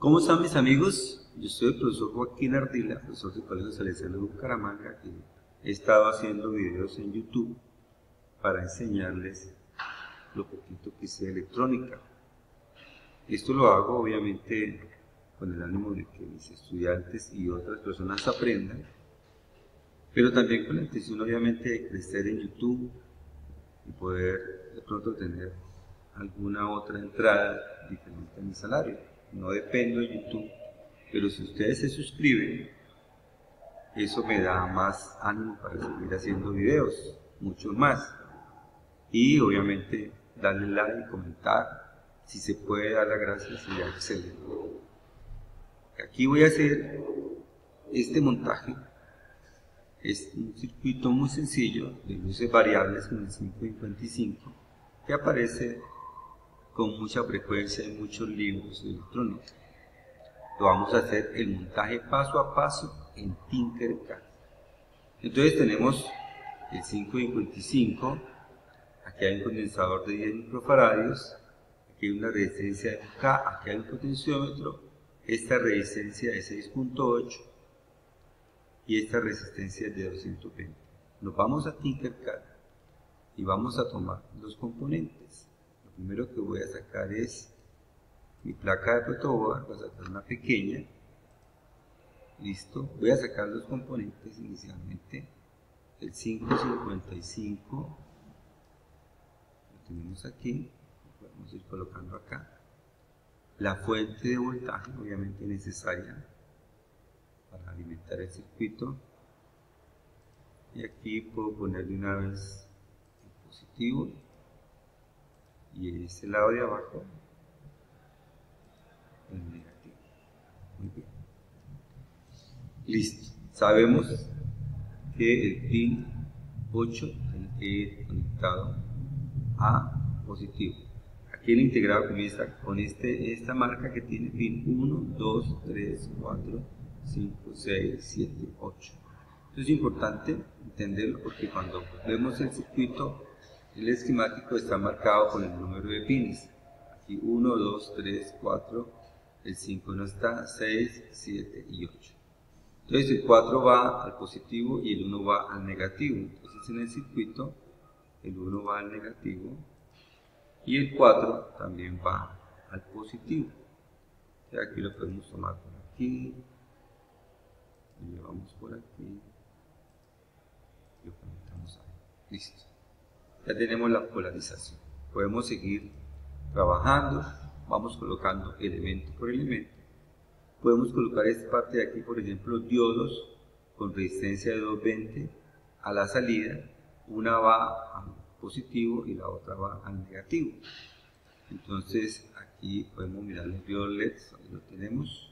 ¿Cómo están mis amigos? Yo soy el profesor Joaquín Ardila, profesor del Colegio Salesiano de Bucaramanga, que he estado haciendo videos en YouTube para enseñarles lo poquito que sé de electrónica. Esto lo hago obviamente con el ánimo de que mis estudiantes y otras personas aprendan, pero también con la intención obviamente de crecer en YouTube y poder de pronto tener alguna otra entrada diferente a mi salario. No dependo de YouTube, pero si ustedes se suscriben, eso me da más ánimo para seguir haciendo videos, muchos más. Y obviamente darle like, comentar, si se puede dar las gracias sería excelente. Aquí voy a hacer este montaje. Es un circuito muy sencillo de luces variables con el 555 que aparece con mucha frecuencia en muchos libros de electrónica. Lo vamos a hacer el montaje paso a paso en Tinkercad. Entonces tenemos el 555, aquí hay un condensador de 10 microfaradios, aquí hay una resistencia de K, aquí hay un potenciómetro, esta resistencia de 6.8 y esta resistencia es de 220. Nos vamos a Tinkercad y vamos a tomar los componentes. Lo primero que voy a sacar es mi placa de protoboard, voy a sacar una pequeña. Listo, voy a sacar los componentes inicialmente. El 555 lo tenemos aquí, lo podemos ir colocando acá. La fuente de voltaje obviamente necesaria para alimentar el circuito, y aquí puedo poner de una vez el positivo y ese lado de abajo el negativo. Muy bien, listo. Sabemos que el pin 8 tiene que ir conectado a positivo. Aquí el integrado comienza con esta marca que tiene pin 1, 2, 3, 4, 5, 6, 7, 8. Esto es importante entenderlo porque cuando vemos el circuito, el esquemático está marcado con el número de pines. Aquí 1, 2, 3, 4, el 5 no está, 6, 7 y 8. Entonces el 4 va al positivo y el 1 va al negativo. Entonces en el circuito el 1 va al negativo y el 4 también va al positivo. Y aquí lo podemos tomar por aquí, lo llevamos por aquí y lo conectamos ahí. Listo. Ya tenemos la polarización. Podemos seguir trabajando, vamos colocando elemento por elemento. Podemos colocar esta parte de aquí, por ejemplo, diodos con resistencia de 220 a la salida. Una va al positivo y la otra va al negativo. Entonces aquí podemos mirar los diodos LEDs, ahí lo tenemos.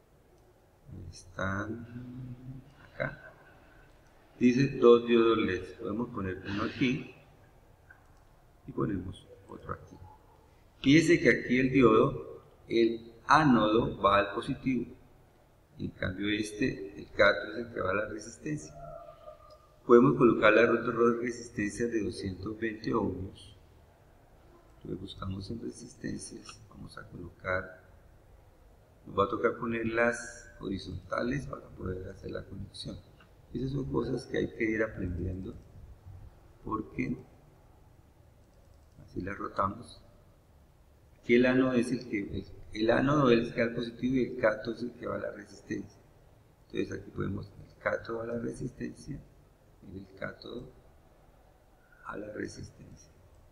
Están acá. Dice 2 diodos LEDs. Podemos poner uno aquí y ponemos otro aquí. Fíjense que aquí el diodo, el ánodo va al positivo, y en cambio el cátodo es el que va a la resistencia. Podemos colocar las resistencias de 220 ohmios. Entonces buscamos en resistencias, vamos a colocar, nos va a tocar ponerlas horizontales para poder hacer la conexión. Esas son cosas que hay que ir aprendiendo, porque así las rotamos. Aquí el ánodo es el que va al positivo y el cátodo es el que va a la resistencia. Entonces aquí podemos el cátodo a la resistencia y el cátodo a la resistencia.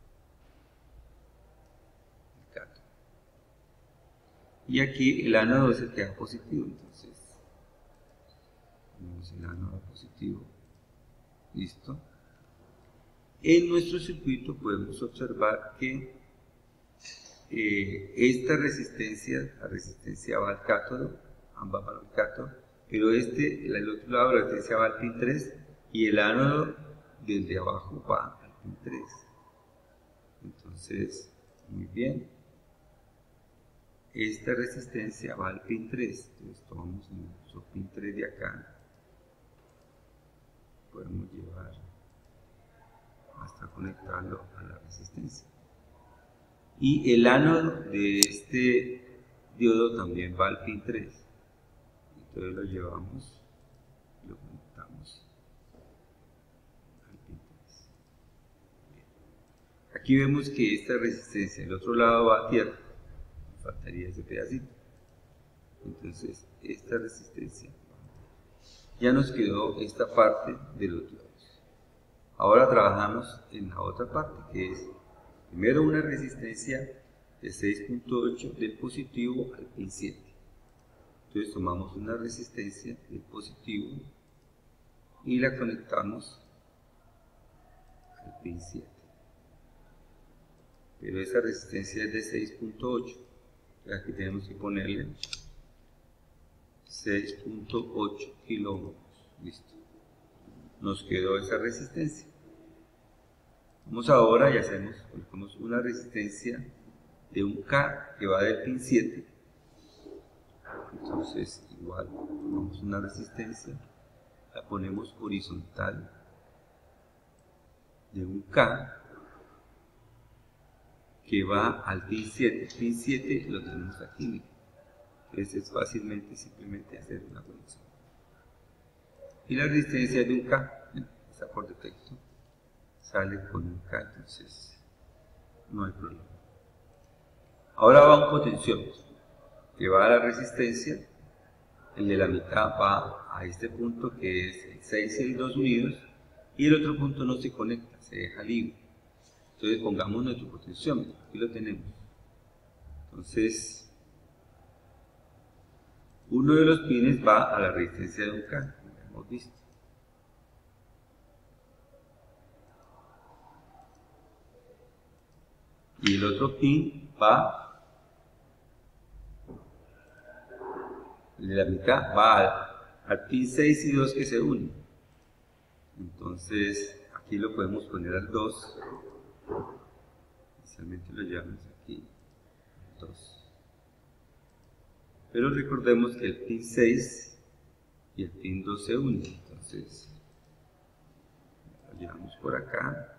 El cátodo. Y aquí el ánodo es el que va positivo, entonces ponemos el ánodo positivo. Listo. En nuestro circuito podemos observar que esta resistencia, la resistencia va al cátodo, ambas van al cátodo, pero el otro lado la resistencia va al pin 3 y el ánodo desde abajo va al pin 3. Entonces, muy bien, esta resistencia va al pin 3, entonces tomamos nuestro pin 3 de acá, podemos llevar hasta conectarlo a la resistencia. Y el ánodo de diodo también va al pin 3. Entonces lo llevamos y lo conectamos al pin 3. Bien. Aquí vemos que esta resistencia del otro lado va a tierra. Me faltaría ese pedacito. Entonces esta resistencia. Ya nos quedó esta parte de los diodos. Ahora trabajamos en la otra parte, que es primero una resistencia de 6.8 del positivo al pin 7. Entonces tomamos una resistencia del positivo y la conectamos al pin 7. Pero esa resistencia es de 6.8. Aquí tenemos que ponerle 6.8 kiloohms. Listo. Nos quedó esa resistencia. Vamos ahora y colocamos una resistencia de un K que va del pin 7. Entonces igual tomamos una resistencia, la ponemos horizontal de un K que va al pin 7. El pin 7 lo tenemos aquí. Entonces es fácilmente simplemente hacer una conexión. Y la resistencia de un K, está por defecto, sale con un K, entonces no hay problema. Ahora va un potenciómetro que va a la resistencia. El de la mitad va a este punto que es el 6 y el 2 unidos, y el otro punto no se conecta, se deja libre. Entonces pongamos nuestro potenciómetro, aquí lo tenemos. Entonces uno de los pines va a la resistencia de un K, como hemos visto. Y el otro pin va, de la mitad va al pin 6 y 2 que se unen. Entonces aquí lo podemos poner al 2. Inicialmente lo llevamos aquí, 2. Pero recordemos que el pin 6 y el pin 2 se unen, entonces lo llevamos por acá.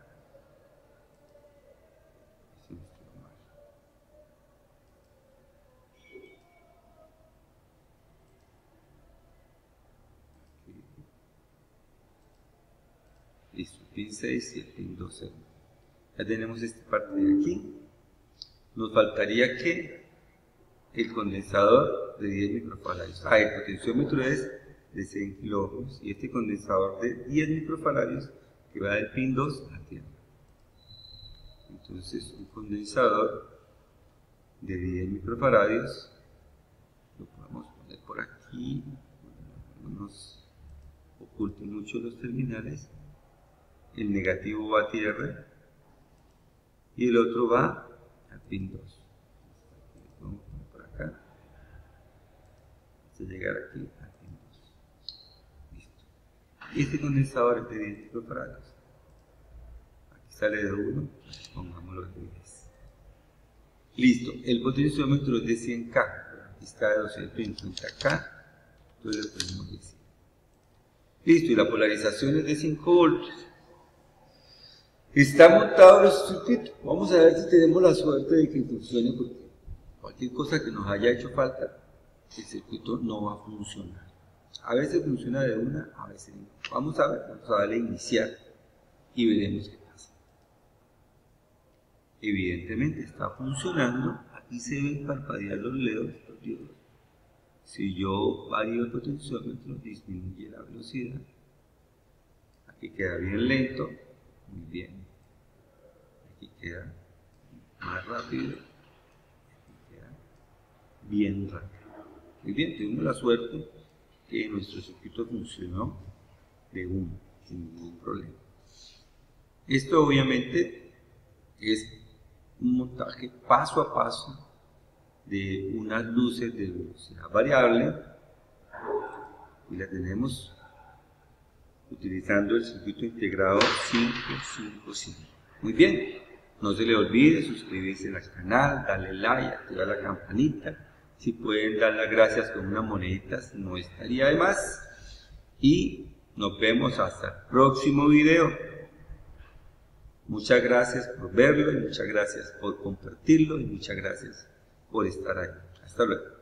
Listo, el pin 6 y el pin 2 se unen. Ya tenemos esta parte de aquí. Nos faltaría que el condensador de 10 microfaradios. El potenciómetro es de 100 kiloohms y este condensador de 10 microfaradios que va del pin 2 a tierra. Entonces un condensador de 10 microfaradios lo podemos poner por aquí, no nos oculten mucho los terminales. El negativo va a tierra y el otro va al pin 2. Vamos a poner por acá hasta llegar aquí al pin 2. Listo. Y este condensador es de 10 microfaradios. Aquí sale de 1, pongámoslo de 10. Listo. El potenciómetro es de 100K. Aquí está de 250K. Entonces le ponemos de 100. Listo. Y la polarización es de 5 voltios. Está montado nuestro circuito. Vamos a ver si tenemos la suerte de que funcione, porque cualquier cosa que nos haya hecho falta, el circuito no va a funcionar. A veces funciona de una, a veces no. Vamos a ver, vamos a darle a iniciar y veremos qué pasa. Evidentemente está funcionando. Aquí se ven parpadear los LEDs, los diodos. Si yo varío el potenciómetro, disminuye la velocidad. Aquí queda bien lento. Muy bien. Aquí queda más rápido. Aquí queda bien rápido. Muy bien, tuvimos la suerte que nuestro circuito funcionó de uno, sin ningún problema. Esto obviamente es un montaje paso a paso de unas luces de velocidad variable y la tenemos utilizando el circuito integrado 555. Muy bien, no se le olvide suscribirse al canal, darle like, activar la campanita. Si pueden dar las gracias con unas moneditas, no estaría de más. Y nos vemos hasta el próximo video. Muchas gracias por verlo y muchas gracias por compartirlo y muchas gracias por estar ahí. Hasta luego.